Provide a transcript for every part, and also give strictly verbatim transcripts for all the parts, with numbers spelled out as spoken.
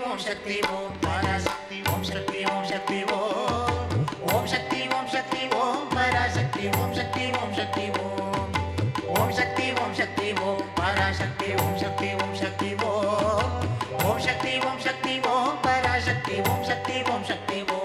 ஓம் சக்தி ஓம் பராசக்தி ஓம் சக்தி ஓம் சக்தி ஓம் ஓம் சக்தி ஓம் சக்தி ஓம் பராசக்தி ஓம் சக்தி ஓம் சக்தி ஓம் ஓம் சக்தி ஓம் சக்தி ஓம் பராசக்தி ஓம் சக்தி ஓம் சக்தி ஓம் ஓம் சக்தி ஓம் சக்தி ஓம் பராசக்தி ஓம் சக்தி ஓம் சக்தி ஓம்.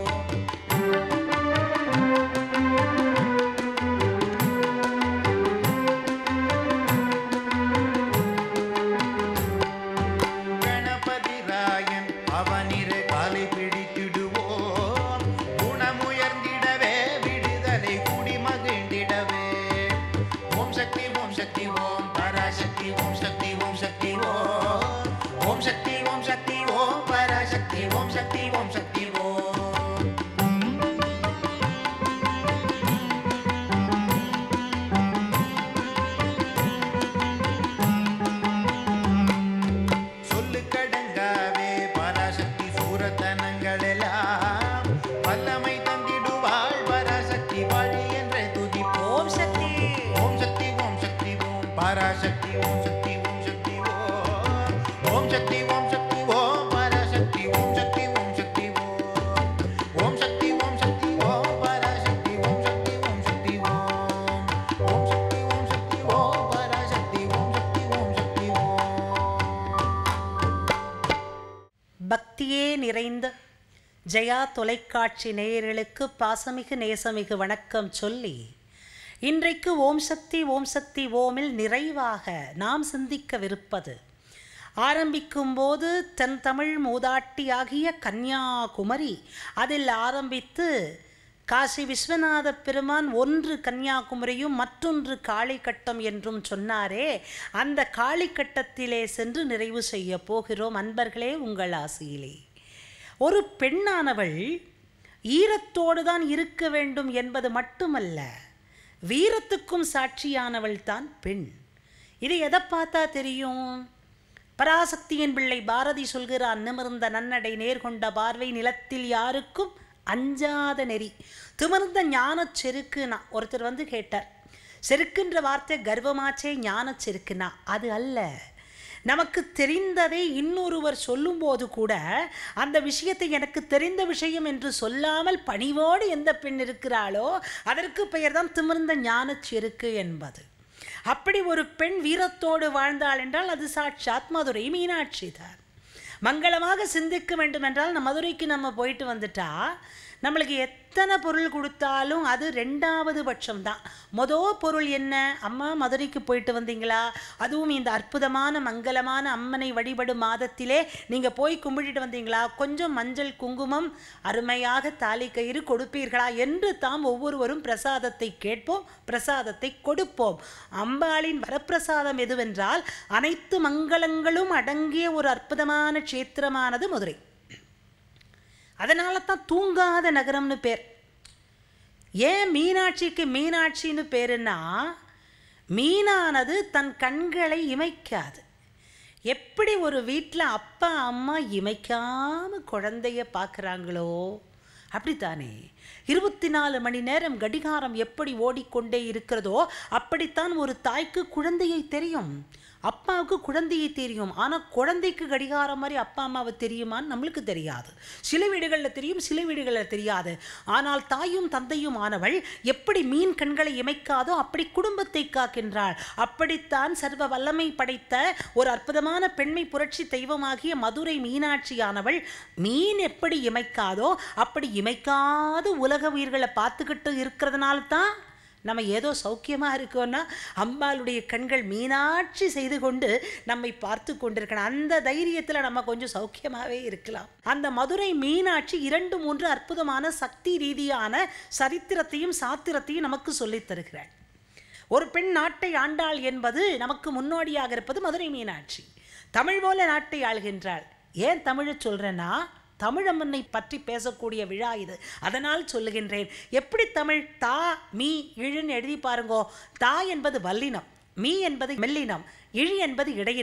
பக்தியே நிறைந்த ஜெயா தொலைக்காட்சி நேயர்களுக்கு பாசமிகு நேசமிகு வணக்கம் சொல்லி இன்றைக்கு ஓம் சக்தி ஓம் சக்தி ஓமில் நிறைவாக நாம் சிந்திக்கவிருப்பது ஆரம்பிக்கும் போது தென் தமிழ் மூதாட்டியாகிய கன்னியாகுமரி அதில் ஆரம்பித்து காசி விஸ்வநாத பெருமான் ஒன்று கன்னியாகுமரியும் மற்றொன்று காளிக்கட்டம் என்றும் சொன்னாரே, அந்த காளிக்கட்டத்திலே சென்று நிறைவு செய்ய போகிறோம். அன்பர்களே, உங்கள் ஆசையிலே ஒரு பெண்ணானவள் ஈரத்தோடு தான் இருக்க வேண்டும் என்பது மட்டுமல்ல, வீரத்துக்கும் சாட்சியானவள் தான் பெண். இது எதை பார்த்தா தெரியும்? பராசக்தியின் பிள்ளை பாரதி சொல்கிறான், நிமிர்ந்த நன்னடை நேர்கொண்ட பார்வை நிலத்தில் யாருக்கும் அஞ்சாத நெறி திமிர்ந்த ஞான செருக்குனா. ஒருத்தர் வந்து கேட்டார், செருக்குன்ற வார்த்தை கர்வமாச்சே, ஞான செருக்குனா? அது அல்ல. நமக்கு தெரிந்ததை இன்னொருவர் சொல்லும்போது கூட அந்த விஷயத்தை எனக்கு தெரிந்த விஷயம் என்று சொல்லாமல் பணிவோடு எந்த பெண் இருக்கிறாளோ அதற்கு பெயர் தான் திமிர்ந்த ஞான செருக்கு என்பது. அப்படி ஒரு பெண் வீரத்தோடு வாழ்ந்தாள் என்றால் அது சாட்சாத் மதுரை மீனாட்சி தான். மங்களமாக சிந்திக்க வேண்டும் என்றால் நம்ம மதுரைக்கு நம்ம போயிட்டு வந்துட்டா நம்மளுக்கு எத்தனை பொருள் கொடுத்தாலும் அது ரெண்டாவது பட்சம்தான். மொதல் பொருள் என்ன? அம்மா மதுரைக்கு போயிட்டு வந்தீங்களா? அதுவும் இந்த அற்புதமான மங்களமான அம்மனை வழிபடும் மாதத்திலே நீங்கள் போய் கும்பிட்டுட்டு வந்தீங்களா? கொஞ்சம் மஞ்சள் குங்குமம் அருமையாக தாலி கயிறு கொடுப்பீர்களா என்று தாம் ஒவ்வொருவரும் பிரசாதத்தை கேட்போம், பிரசாதத்தை கொடுப்போம். அம்பாளின் வரப்பிரசாதம் எதுவென்றால் அனைத்து மங்களங்களும் அடங்கிய ஒரு அற்புதமான க்ஷேத்திரமானது மதுரை. அதனால தான் தூங்காத நகரம்னு பேர். ஏன் மீனாட்சிக்கு மீனாட்சின்னு பேருன்னா, மீனானது தன் கண்களை இமைக்காது. எப்படி ஒரு வீட்டில் அப்பா அம்மா இமைக்காமல் குழந்தைய பார்க்குறாங்களோ அப்படித்தானே இருபத்தி நாலு மணி நேரம் கடிகாரம் எப்படி ஓடிக்கொண்டே இருக்கிறதோ அப்படித்தான் ஒரு தாய்க்கு குழந்தையை தெரியும், அப்பாவுக்கு குழந்தையை தெரியும். ஆனால் குழந்தைக்கு கடிகாரம் மாதிரி அப்பா அம்மாவை தெரியுமான்னு நம்மளுக்கு தெரியாது. சில வீடுகளில் தெரியும், சில வீடுகளில் தெரியாது. ஆனால் தாயும் தந்தையும் ஆனவள் எப்படி மீன் கண்களை இமைக்காதோ அப்படி குடும்பத்தை காக்கின்றாள். அப்படித்தான் சர்வ வல்லமை படைத்த ஒரு அற்புதமான பெண்மை புரட்சி தெய்வமாகிய மதுரை மீனாட்சியானவள் மீன் எப்படி இமைக்காதோ அப்படி இமைக்காது உலக உயிர்களை பார்த்துக்கிட்டு இருக்கிறதுனால தான் நம்ம ஏதோ சௌக்கியமாக இருக்கோன்னா அம்பாளுடைய கண்கள் மீனாட்சி செய்து கொண்டு நம்மை பார்த்து கொண்டிருக்கணும். அந்த தைரியத்தில் நம்ம கொஞ்சம் சௌக்கியமாகவே இருக்கலாம். அந்த மதுரை மீனாட்சி இரண்டு மூன்று அற்புதமான சக்தி ரீதியான சரித்திரத்தையும் சாத்திரத்தையும் நமக்கு சொல்லித் தருகிறாள். ஒரு பெண் நாட்டை ஆண்டாள் என்பது நமக்கு முன்னோடியாக இருப்பது மதுரை மீனாட்சி. தமிழ் போல நாட்டை ஆள்கின்றாள். ஏன் தமிழை சொல்கிறேன்னா, தமிழம்மனை பற்றி பேசக்கூடிய விழா இது, அதனால் சொல்லுகின்றேன். எப்படி தமிழ் தா மீ இழுன்னு எழுதி பாருங்கோ. தா என்பது வல்லினம், மீ என்பது மெல்லினம், இழி என்பது இடையினம்.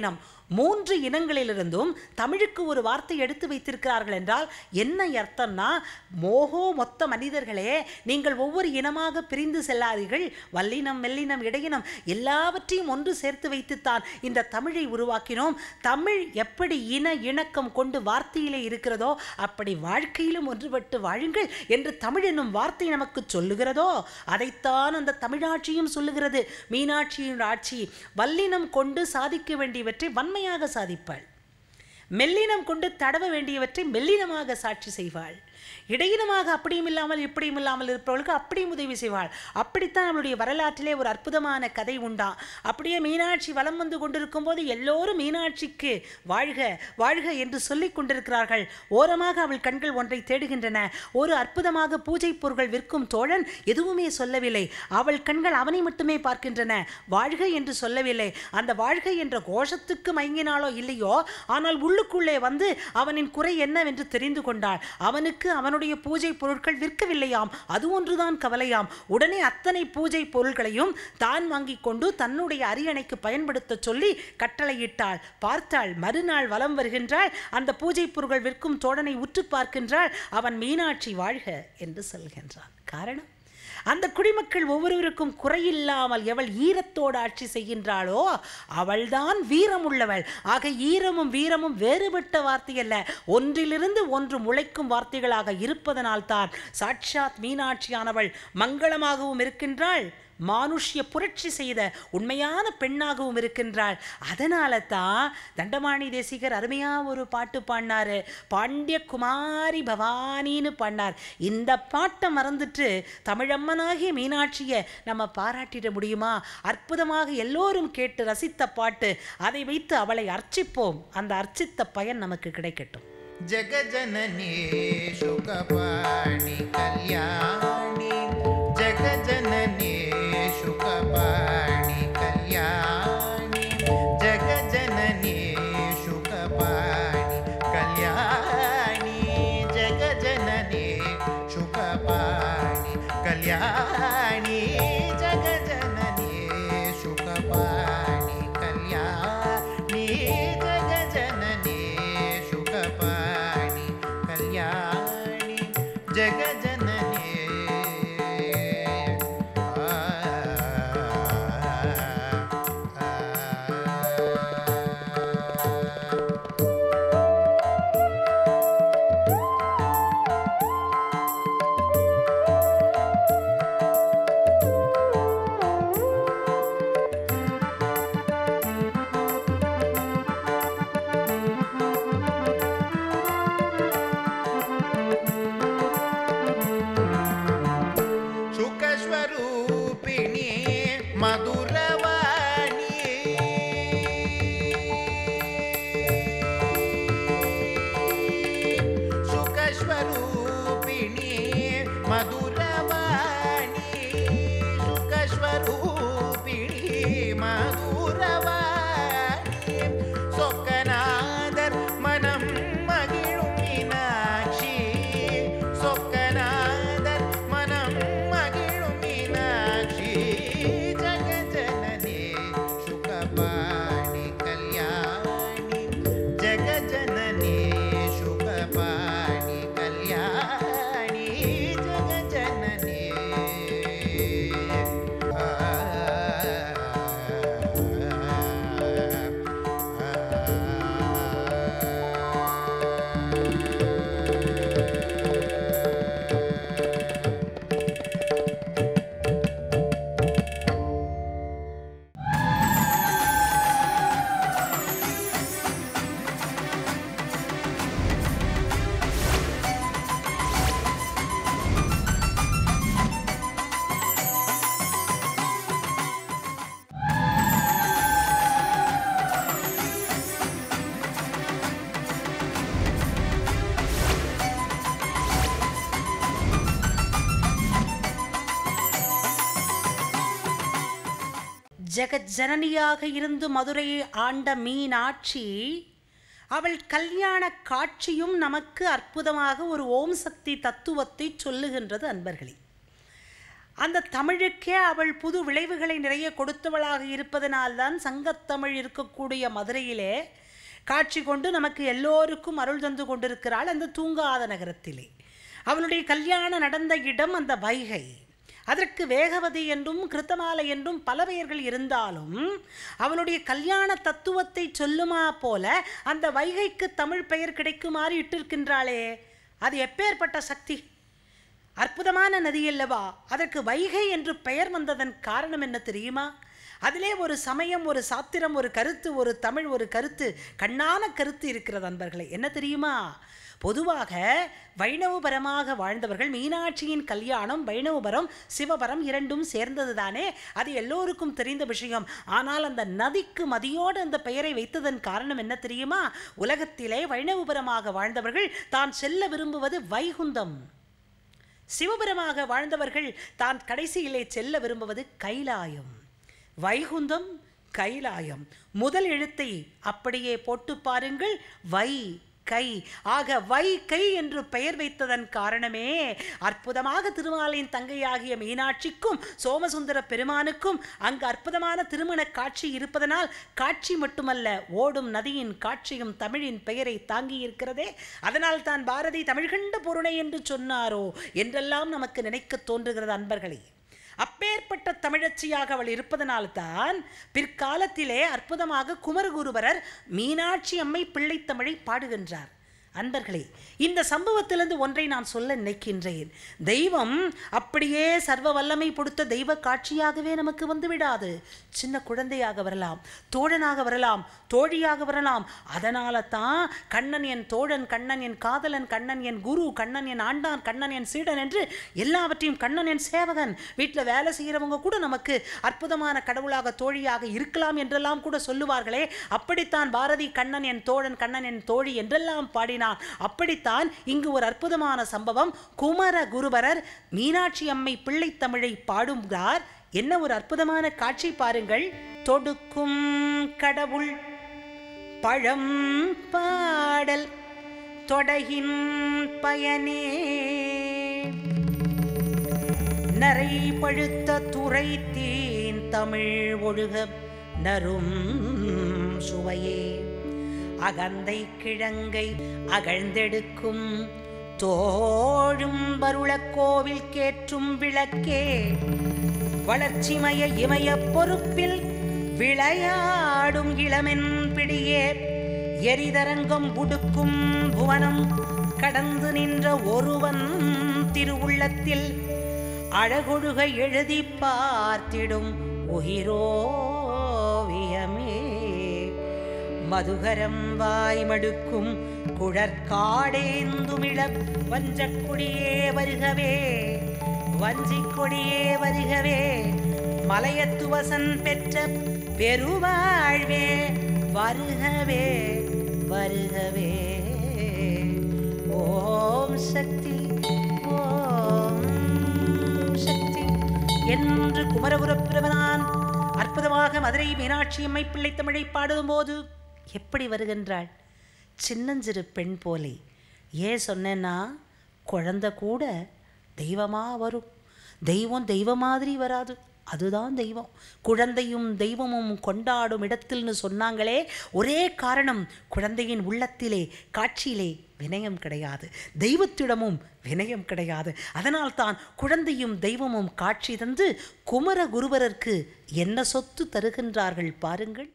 மூன்று இனங்களிலிருந்தும் தமிழுக்கு ஒரு வார்த்தை எடுத்து வைத்திருக்கிறார்கள் என்றால் என்ன அர்த்தம்னா, மோகோ மொத்த மனிதர்களே, நீங்கள் ஒவ்வொரு இனமாக பிரிந்து செல்லாதீர்கள், வல்லினம் மெல்லினம் இடையினம் எல்லாவற்றையும் ஒன்று சேர்த்து வைத்துத்தான் இந்த தமிழை உருவாக்கினோம். தமிழ் எப்படி இன இணக்கம் கொண்டு வார்த்தையிலே இருக்கிறதோ அப்படி வாழ்க்கையிலும் ஒன்றுபட்டு வாழுங்கள் என்று தமிழ் என்னும் வார்த்தை நமக்கு சொல்லுகிறதோ அதைத்தான் அந்த தமிழாட்சியும் சொல்லுகிறது. மீனாட்சியின் ஆட்சி வல்லினம் கொண்டு சாதிக்க வேண்டியவற்றை வன்மையாக சாதிப்பாள், மெல்லினம் கொண்டு தடவ வேண்டியவற்றை மெல்லினமாக சாட்சி செய்வாள், இடையினமாக அப்படியும் இல்லாமல் இப்படியும் இல்லாமல் இருப்பவர்களுக்கு அப்படியும் உதவி செய்வாள். அப்படித்தான் நம்மளுடைய வரலாற்றிலே ஒரு அற்புதமான கதை உண்டாம். அப்படியே மீனாட்சி வலம் வந்து கொண்டிருக்கும் போது எல்லோரும் மீனாட்சிக்கு வாழ்க வாழ்க என்று சொல்லிக் கொண்டிருக்கிறார்கள். ஓரமாக அவள் கண்கள் ஒன்றை தேடுகின்றன. ஒரு அற்புதமாக பூஜை பொருட்கள் விற்கும் தோழன் எதுவுமே சொல்லவில்லை. அவள் கண்கள் அவனை மட்டுமே பார்க்கின்றன, வாழ்க என்று சொல்லவில்லை. அந்த வாழ்க என்ற கோஷத்துக்கு மயங்கினாலோ இல்லையோ, ஆனால் உள்ளுக்குள்ளே வந்து அவனின் குறை என்னவென்று தெரிந்து கொண்டாள். அவனுக்கு அவனுடைய பூஜை பொருட்கள் விற்கவில்லையாம், அது ஒன்றுதான் கவலையாம். உடனே அத்தனை பூஜை பொருட்களையும் தான் வாங்கி கொண்டு தன்னுடைய அரியணைக்கு பயன்படுத்த சொல்லி கட்டளையிட்டாள். பார்த்தாள். மறுநாள் வலம் வருகின்றாள். அந்த பூஜை பொருட்கள் விற்கும் தோழனை உற்று பார்க்கின்றாள். அவன் மீனாட்சி வாழ்க என்று சொல்கின்றான். காரணம், அந்த குடிமக்கள் ஒவ்வொருவருக்கும் குறையில்லாமல் எவள் ஈரத்தோடு ஆட்சி செய்கின்றாளோ அவள்தான் வீரம் உள்ளவள். ஆக ஈரமும் வீரமும் வேறுபட்ட வார்த்தை அல்ல, ஒன்றிலிருந்து ஒன்று முளைக்கும் வார்த்தைகளாக இருப்பதனால்தான் சாட்சாத் மீனாட்சியானவள் மங்களமாகவும் இருக்கின்றாள், மானுஷ்ய புரட்சி செய்த உண்மையான பெண்ணாகவும் இருக்கின்றாள். அதனால தான் தண்டமாணி தேசிகர் அருமையா ஒரு பாட்டு பாடினாரு, பாண்டிய குமாரி பவானின்னு பாடினார். இந்த பாட்டை மறந்துட்டு தமிழம்மனாகிய மீனாட்சியை நம்ம பாராட்டிட முடியுமா? அற்புதமாக எல்லோரும் கேட்டு ரசித்த பாட்டு. அதை வைத்து அவளை அர்ச்சிப்போம், அந்த அர்ச்சித்த பயன் நமக்கு கிடைக்கட்டும். ஜகஜனனி சுகபாணி கல்யாணி, ஜகஜனனி சுகபாணி கல்யாணி, ஜகஜனனி சுகபாணி கல்யாணி, ஜகஜனனி சுகபாணி கல்யாணி, ஜகஜனனி சுகபாணி கல்யாணி, ஜகஜனனி சுகபாணி கல்யாணி, ஜகஜனனி. சுகஸ்வரூபிணி மதுரவாணி, சுகஸ்வரூபிணி மதுரவாணி, சுகஸ்வரூபிணி மதுரவாணி, சொக்கநாதர் மனம் மகிழும் மீனாட்சி, சொக்கநாதர் மனம் மகிழும் மீனாட்சி, ஜகஜனனி சுகபாணி கல்யாணி, ஜகஜனனி சுகபாணி கல்யாணி, ஜகஜனனி. ஜெகஜனனியாக இருந்து மதுரையை ஆண்ட மீனாட்சி, அவள் கல்யாண காட்சியும் நமக்கு அற்புதமாக ஒரு ஓம் சக்தி தத்துவத்தை சொல்லுகின்றது அன்பர்களே. அந்த தமிழுக்கே அவள் புது விளைவுகளை நிறைய கொடுத்தவளாக இருப்பதனால்தான் சங்கத்தமிழ் இருக்கக்கூடிய மதுரையிலே காட்சி கொண்டு நமக்கு எல்லோருக்கும் அருள் தந்து கொண்டிருக்கிறாள் அந்த தூங்காத நகரத்திலே. அவளுடைய கல்யாணம் நடந்த இடம் அந்த வைகை. அதற்கு வேகவதி என்றும் கிருத்தமாலை என்றும் பல பெயர்கள் இருந்தாலும் அவளுடைய கல்யாண தத்துவத்தை சொல்லுமா போல அந்த வைகைக்கு தமிழ் பெயர் கிடைக்குமாறு இட்டிருக்கின்றாளே, அது எப்பேற்பட்ட சக்தி! அற்புதமான நதி அல்லவா? அதற்கு வைகை என்று பெயர் வந்ததன் காரணம் என்ன தெரியுமா? அதிலே ஒரு சமயம், ஒரு சாத்திரம், ஒரு கருத்து, ஒரு தமிழ், ஒரு கருத்து, கண்ணான கருத்து இருக்கிறது அன்பர்களே. என்ன தெரியுமா? பொதுவாக வைணவபரமாக வாழ்ந்தவர்கள், மீனாட்சியின் கல்யாணம் வைணவபரம் சிவபரம் இரண்டும் சேர்ந்தது தானே, அது எல்லோருக்கும் தெரிந்த விஷயம். ஆனால் அந்த நதிக்கு மதியோடு அந்த பெயரை வைத்ததன் காரணம் என்ன தெரியுமா? உலகத்திலே வைணவபரமாக வாழ்ந்தவர்கள் தான் செல்ல விரும்புவது வைகுந்தம், சிவபரமாக வாழ்ந்தவர்கள் தான் கடைசியிலே செல்ல விரும்புவது கைலாயம். வைகுந்தம், கைலாயம், முதல் எழுத்தை அப்படியே போட்டு பாருங்கள், வை கை. ஆக வை கை என்று பெயர் வைத்ததன் காரணமே அற்புதமாக திருமாலின் தங்கையாகிய மீனாட்சிக்கும் சோமசுந்தர பெருமானுக்கும் அங்கு அற்புதமான திருமண காட்சி இருப்பதனால், காட்சி மட்டுமல்ல ஓடும் நதியின் காட்சியும் தமிழின் பெயரை தாங்கி இருக்கிறதே. அதனால் தான் பாரதி தமிழ் கண்ட பொருணை என்று சொன்னாரோ என்றெல்லாம் நமக்கு நினைக்க தோன்றுகிறது அன்பர்களே. அப்பேற்பட்ட தமிழச்சியாக அவள் இருப்பதனால்தான் பிற்காலத்திலே அற்புதமாக குமரகுருபரர் மீனாட்சி அம்மை பிள்ளைத்தமிழை பாடுகின்றார். அன்பர்களே, இந்த சம்பவத்திலிருந்து ஒன்றை நான் சொல்ல நினைக்கின்றேன். தெய்வம் அப்படியே சர்வ வல்லமை கொடுத்த தெய்வ காட்சியாகவே நமக்கு வந்து விடாது. சின்ன குழந்தையாக வரலாம், தோழனாக வரலாம், தோழியாக வரலாம். அதனால தான் கண்ணன் என் தோழன், கண்ணன் என் காதலன், கண்ணன் என் குரு, கண்ணன் என் ஆண்டான், கண்ணன் என் சீடன் என்று எல்லாவற்றையும், கண்ணன் என் சேவகன், வீட்டில் வேலை செய்கிறவங்க கூட நமக்கு அற்புதமான கடவுளாக தோழியாக இருக்கலாம் என்றெல்லாம் கூட சொல்லுவார்களே. அப்படித்தான் பாரதி கண்ணன் என் தோழன், கண்ணன் என் தோழி என்றெல்லாம் பாடி. அப்படித்தான் இங்கு ஒரு அற்புதமான சம்பவம். குமர குருபரர் மீனாட்சி அம்மை பிள்ளைத்தமிழை பாடுகிறார். என்ன ஒரு அற்புதமான காட்சி பாருங்கள். தொடுக்கும் கடவுள் பழம் பாடல் தொடகின் பயனே, நரை பழுத்த துறை தீன் தமிழ் ஒழுக நரும் சுவையே, அகந்தை கிழங்கை அகழ்ந்தெடுக்கும் தோழும் வருளக் கோவில் கேற்றும் விளக்கே, வளர்ச்சிமய இமய பொறுப்பில் விளையாடும் இளமென் பிடியே, எரிதரங்கம் உடுக்கும் புவனம் கடந்து நின்ற ஒருவன் திருவுள்ளத்தில் அழகொழுக எழுதி பார்த்திடும் உயிரோவியமே, மதுகரம் வாய் மடுக்கும் குழற்காடேந்துமிழ வஞ்சக்கொடியே வருகவே, வஞ்சிக் கொடியே வருகவே, மலையத்துவசன் பெற்ற பெருவாழ்வே வருகவே வருகவே. ஓம் சக்தி ஓம் சக்தி என்று குமரகுருபிரமனான் அற்புதமாக மதுரை மீனாட்சி அம்மை பிள்ளைத்தமிழை பாடும் போது எப்படி வருகின்றாள்? சின்னஞ்சிறு பெண் போலே. ஏன் சொன்னேன்னா, குழந்தை கூட தெய்வமாக வரும். தெய்வம் தெய்வம் மாதிரி வராது, அதுதான் தெய்வம். குழந்தையும் தெய்வமும் கொண்டாடும் இடத்தில்னு சொன்னாங்களே, ஒரே காரணம், குழந்தையின் உள்ளத்திலே காட்சியிலே வினயம் கிடையாது, தெய்வத்திடமும் வினயம் கிடையாது. அதனால்தான் குழந்தையும் தெய்வமும் காட்சி தந்து குமர குருபரருக்கு என்ன சொத்து தருகின்றார்கள் பாருங்கள்.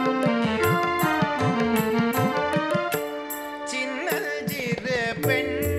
பெண்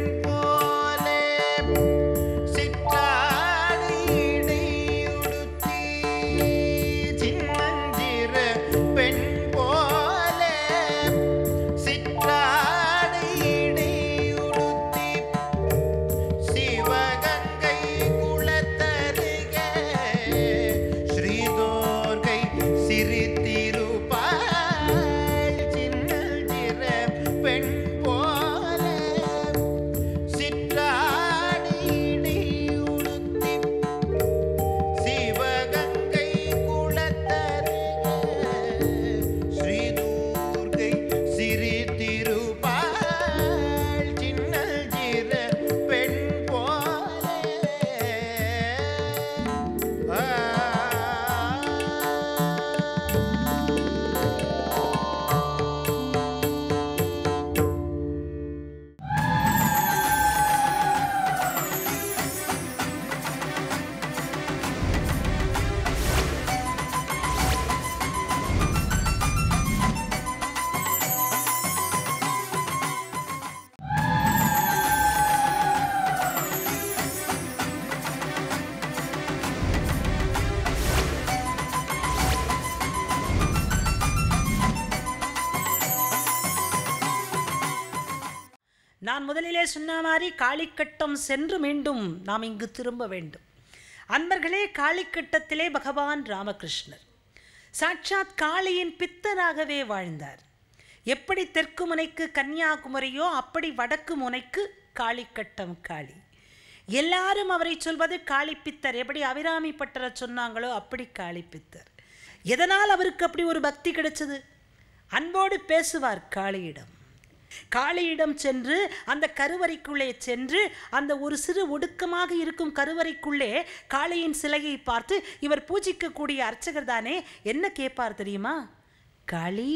நான் முதலிலே சொன்ன மாதிரி காளிக்கட்டம் சென்று மீண்டும் நாம் இங்கு திரும்ப வேண்டும். அன்பர்களே, காளிக்கட்டத்திலே பகவான் ராமகிருஷ்ணர் சாட்சாத் காளியின் பித்தராகவே வாழ்ந்தார். எப்படி தெற்கு முனைக்கு கன்னியாகுமரியோ அப்படி வடக்கு முனைக்கு காளிக்கட்டம் காளி. எல்லாரும் அவரை சொல்வது காளிப்பித்தர். எப்படி அபிராமி பட்டரை சொன்னாங்களோ அப்படி காளிப்பித்தர். எதனால் அவருக்கு அப்படி ஒரு பக்தி கிடைச்சது? அன்போடு பேசுவார் காளியிடம். காளியிடம் சென்று அந்த கருவறைக்குள்ளே சென்று அந்த ஒரு சிறு ஒடுக்கமாக இருக்கும் கருவறைக்குள்ளே காளியின் சிலையை பார்த்து, இவர் பூஜிக்கக்கூடிய அர்ச்சகர் தானே, என்ன கேட்பார் தெரியுமா? காளி,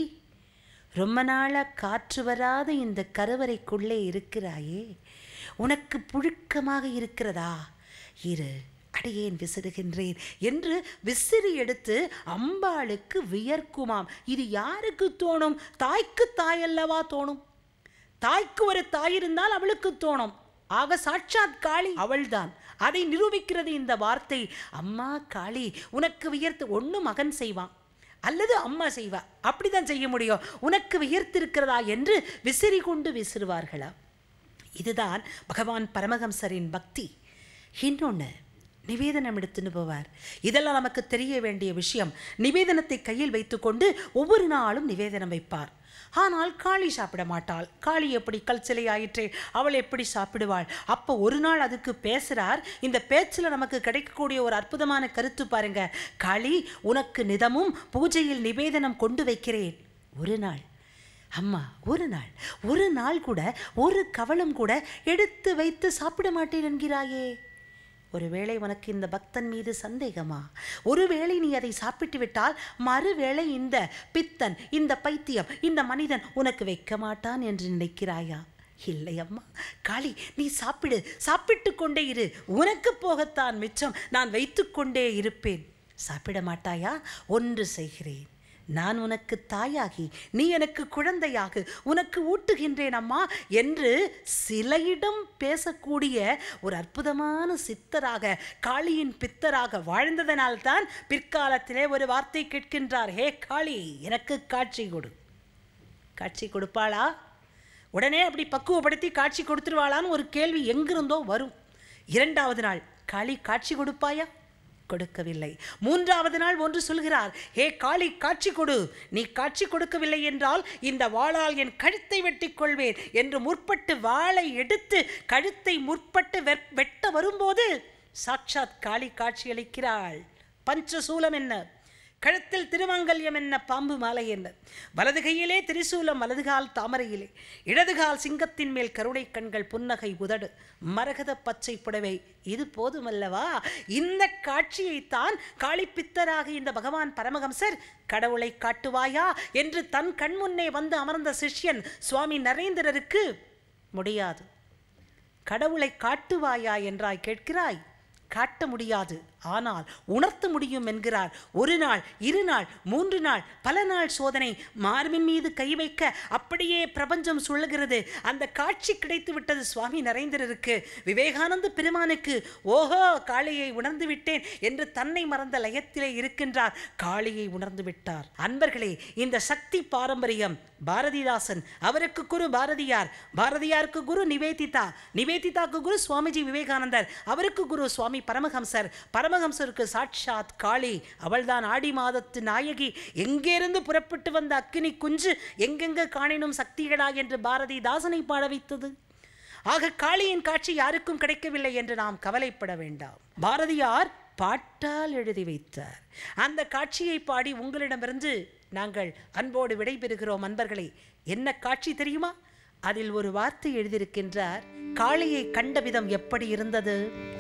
ரொம்ப நாளாக காற்று வராத இந்த கருவறைக்குள்ளே இருக்கிறாயே, உனக்கு புழுக்கமாக இருக்கிறதா? இரு, அடியேன் விசிறுகின்றேன் என்று விசிறி எடுத்து அம்பாளுக்கு வியர்க்குமாம். இது யாருக்கு தோணும்? தாய்க்கு தாயல்லவா தோணும். தாய்க்கு ஒரு தாய் இருந்தால் அவளுக்கு தோணும். ஆக சாட்சாத் காளி அவள்தான். அதை நிரூபிக்கிறது இந்த வார்த்தை. அம்மா காளி, உனக்கு வியர்த்து ஒன்று மகன் செய்வான் அல்லது அம்மா செய்வா, அப்படிதான் செய்ய முடியும். உனக்கு வியர்த்திருக்கிறதா என்று விசிறி கொண்டு விசிறுவார்களா. இதுதான் பகவான் பரமஹம்சரின் பக்தி. இன்னொன்று, நிவேதனம் எடுத்துன்னு போவார். இதெல்லாம் நமக்கு தெரிய வேண்டிய விஷயம். நிவேதனத்தை கையில் வைத்துக்கொண்டு ஒவ்வொரு நாளும் நிவேதனம் வைப்பார். ஆனால் காளி சாப்பிட மாட்டாள். காளி எப்படி கல் சிலை ஆயிற்றே, அவள் எப்படி சாப்பிடுவாள்? அப்போ ஒரு நாள் அதுக்கு பேசுகிறார். இந்த பேச்சில் நமக்கு கிடைக்கக்கூடிய ஒரு அற்புதமான கருத்து பாருங்க. காளி, உனக்கு நிதமும் பூஜையில் நிவேதனம் கொண்டு வைக்கிறேன். ஒரு நாள் அம்மா, ஒரு நாள் ஒரு நாள் கூட ஒரு கவளம் கூட எடுத்து வைத்து சாப்பிட மாட்டேன் என்கிறாயே. ஒருவேளை உனக்கு இந்த பக்தன் மீது சந்தேகமா? ஒருவேளை நீ அதை சாப்பிட்டு விட்டால் மறுவேளை இந்த பித்தன், இந்த பைத்தியம், இந்த மனிதன் உனக்கு வைக்க மாட்டான் என்று நினைக்கிறாயா? இல்லை அம்மா காளி, நீ சாப்பிடு, சாப்பிட்டு கொண்டே இரு. உனக்கு போகத்தான் மிச்சம், நான் வைத்து கொண்டே இருப்பேன். சாப்பிட மாட்டாயா? ஒன்று செய்கிறேன். நான் உனக்கு தாயாகி நீ எனக்கு குழந்தையாக உனக்கு ஊட்டுகின்றேன் அம்மா என்று சிலையிடம் பேசக்கூடிய ஒரு அற்புதமான சித்தராக, காளியின் பித்தராக வாழ்ந்ததனால்தான் பிற்காலத்திலே ஒரு வார்த்தை கேட்கின்றார். ஹே காளி, எனக்கு காட்சி கொடு. காட்சி கொடுப்பாளா? உடனே அப்படி பக்குவப்படுத்தி காட்சி கொடுத்துருவாளான்னு ஒரு கேள்வி எங்கிருந்தோ வரும். இரண்டாவது நாள், காளி காட்சி கொடுப்பாயா? கொடுக்கவில்லை. மூன்றாவது நாள் ஒன்று சொல்கிறார். ஹே காளி, காட்சி கொடு. நீ காட்சி கொடுக்கவில்லை என்றால் இந்த வாளால் என் கழுத்தை வெட்டி கொள்வேன் என்று முற்பட்டு வாளை எடுத்து கழுத்தை முற்பட்டு வெட்ட வரும்போது சாட்சாத் காளி காட்சியளிக்கிறாள். பஞ்சசூலம் என்ன, கழுத்தில் திருமங்கல்யம் என்ன, பாம்பு மாலை என்ன, வலது கையிலே திரிசூலம், வலதுகால் தாமரையிலே, இடதுகால் சிங்கத்தின் மேல் கருணை கண்கள், புன்னகை உதடு, மரகத பச்சை புடவை. இது போதுமல்லவா? இந்த காட்சியைத்தான் காளிப்பித்தராக இந்த பகவான் பரமஹம்சர் கடவுளை காட்டுவாயா என்று தன் கண்முன்னே வந்து அமர்ந்த சிஷ்யன் சுவாமி நரேந்திரருக்கு முடியாது. கடவுளை காட்டுவாயா என்றாய் கேட்கிறாய். காட்ட முடியாது, ஆனால் உணர்த்த முடியும் என்கிறார். ஒரு நாள், இரு நாள், மூன்று நாள், பல நாள் சோதனை. மார்பின் மீது கை வைக்க அப்படியே பிரபஞ்சம் சொல்லுகிறது. அந்த காட்சி கிடைத்து விட்டது சுவாமி நரேந்திரருக்கு. விவேகானந்த பெருமானுக்கு ஓஹோ, காளியை உணர்ந்து விட்டேன் என்று தன்னை மறந்த லயத்திலே இருக்கின்றார். காளியை உணர்ந்து விட்டார். அன்பர்களே, இந்த சக்தி பாரம்பரியம் பாரதிதாசன், அவருக்கு குரு பாரதியார், பாரதியாருக்கு குரு நிவேதிதா, நிவேதிதாக்கு குரு சுவாமிஜி விவேகானந்தர், அவருக்கு குரு சுவாமி பரமஹம்சர், பரமஹம்சருக்கு சாட்சாத் காளி. அவள்தான் ஆடி மாதத்து நாயகி. எங்கேருந்து புறப்பட்டு வந்த அக்கினி குஞ்சு எங்கெங்க காணினும் சக்திகளா என்று பாரதிதாசனை பாட வைத்தது. ஆக காளியின் காட்சி யாருக்கும் கிடைக்கவில்லை என்று நாம் கவலைப்பட வேண்டாம். பாரதியார் பாட்டால் எழுதி வைத்தார். அந்த காட்சியை பாடி உங்களிடமிருந்து நாங்கள் அன்போடு விடைபெறுகிறோம். அன்பர்களே, என்ன காட்சி தெரியுமா? அதில் ஒரு வார்த்தை எழுதியிருக்கின்றார். காளியை கண்ட விதம் எப்படி இருந்தது?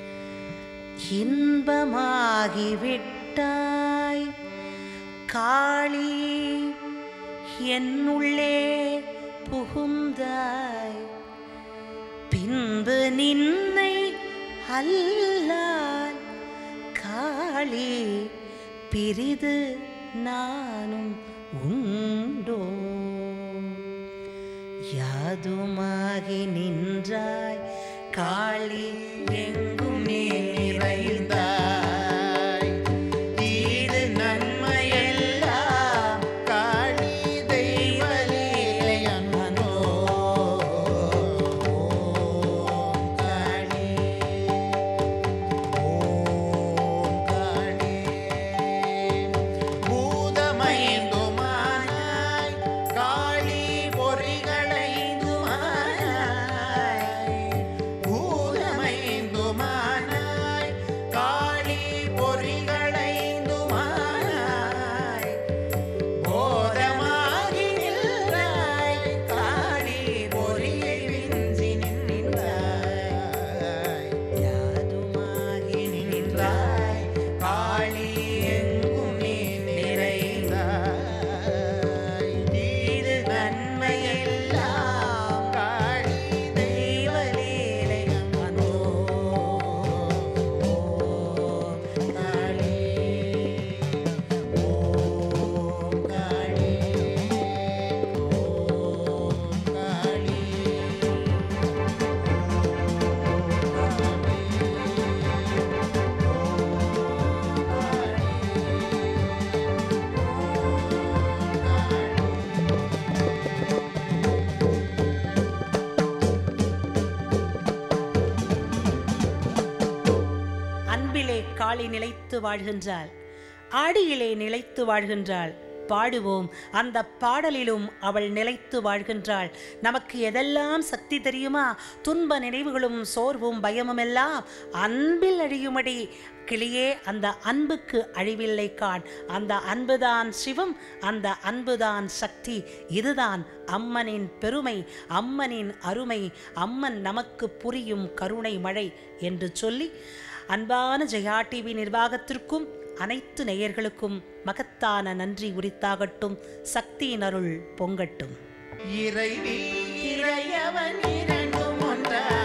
இன்பமாகிவிட்டாய் காளி, என்னுள்ளே புகுந்தாய், பின்பு நின்னை அல்லால் காளி பிரிது நானும் உண்டோ, யாதுமாகி நின்றாய் காளி, எங்கும் நிறைந்தாய், ஈடு நன்மையெல்லாம் காளி தெய்வலீலை அன்போ. அன்பிலே காளி நிலைத்து வாழ்கின்றாள், ஆடியிலே நிலைத்து வாழ்கின்றாள். பாடுவோம், அந்த பாடலிலும் அவள் நிலைத்து வாழ்கின்றாள். நமக்கு எதெல்லாம் சக்தி தெரியுமா? துன்ப நினைவுகளும் சோர்வும் பயமும் எல்லாம் அன்பில் அழியுமடி. கிளியே, அந்த அன்புக்கு அழிவில்லை காண். அந்த அன்புதான் சிவம், அந்த அன்புதான் சக்தி. இதுதான் அம்மனின் பெருமை, அம்மனின் அருமை, அம்மன் நமக்கு புரியும் கருணை மழை என்று சொல்லி, அன்பான ஜெயா டிவி நிர்வாகத்திற்கும் அனைத்து நேயர்களுக்கும் மகத்தான நன்றி உரித்தாகட்டும். சக்தியின் அருள் பொங்கட்டும். இறைவி இறையவன் இரண்டும் ஒன்றாய்